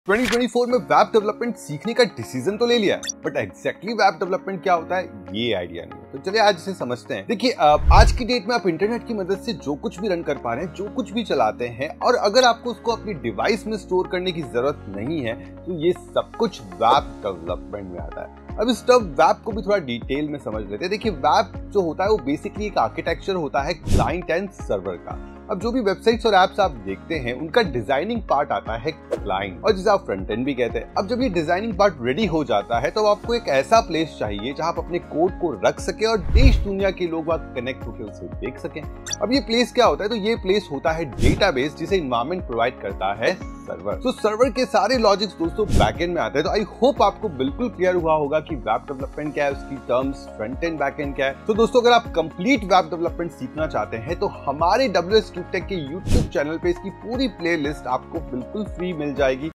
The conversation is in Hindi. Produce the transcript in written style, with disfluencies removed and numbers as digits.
2024 में वेब डेवलपमेंट सीखने का डिसीजन तो ले लिया है, बट एग्जैक्टली वेब डेवलपमेंट क्या होता है ये आइडिया नहीं है। तो चलिए आज इसे समझते हैं। देखिए आज की डेट में आप इंटरनेट की मदद से जो कुछ भी रन कर पा रहे हैं, जो कुछ भी चलाते हैं, और अगर आपको उसको अपनी डिवाइस में स्टोर करने की जरूरत नहीं है तो ये सब कुछ वेब डेवलपमेंट में आता है। अब इस टर्म वेब को भी थोड़ा डिटेल में समझ लेते हैं। देखिए वेब जो होता है वो बेसिकली एक आर्किटेक्चर होता है क्लाइंट एंड सर्वर का। अब जो भी वेबसाइट्स और एप्स आप देखते हैं उनका डिजाइनिंग पार्ट आता है क्लाइंट, और जिसे आप फ्रंट एंड भी कहते हैं। अब जब ये डिजाइनिंग पार्ट रेडी हो जाता है तो आपको एक ऐसा प्लेस चाहिए जहां आप अपने कोड को रख सके और देश दुनिया के लोग वहां कनेक्ट होकर उसे देख सकें। अब ये प्लेस क्या होता है? तो ये प्लेस होता है डेटाबेस, जिसे एनवायरनमेंट प्रोवाइड करता है सर्वर। तो सर्वर के सारे लॉजिक्स दोस्तों बैकएंड में आते हैं। तो आई होप आपको बिल्कुल क्लियर हुआ होगा कि वेब डेवलपमेंट क्या है, उसकी टर्म्स फ्रंट एंड बैकएंड क्या है। तो दोस्तों अगर आप कंप्लीट वेब डेवलपमेंट सीखना चाहते हैं तो हमारे WS Tube Tech के YouTube चैनल पे इसकी पूरी प्लेलिस्ट आपको बिल्कुल फ्री मिल जाएगी।